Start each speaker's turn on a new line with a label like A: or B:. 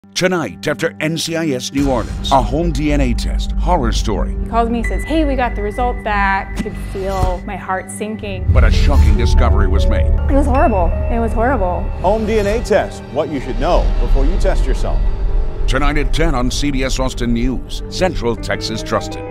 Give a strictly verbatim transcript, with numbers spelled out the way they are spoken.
A: Tonight, after N C I S New Orleans, a home D N A test, horror story.
B: He calls me and says, hey, we got the result back. I could feel my heart sinking.
A: But a shocking discovery was made.
B: It was horrible. It was horrible.
C: Home D N A test, what you should know before you test yourself.
A: Tonight at ten on C B S Austin News, Central Texas Trusted.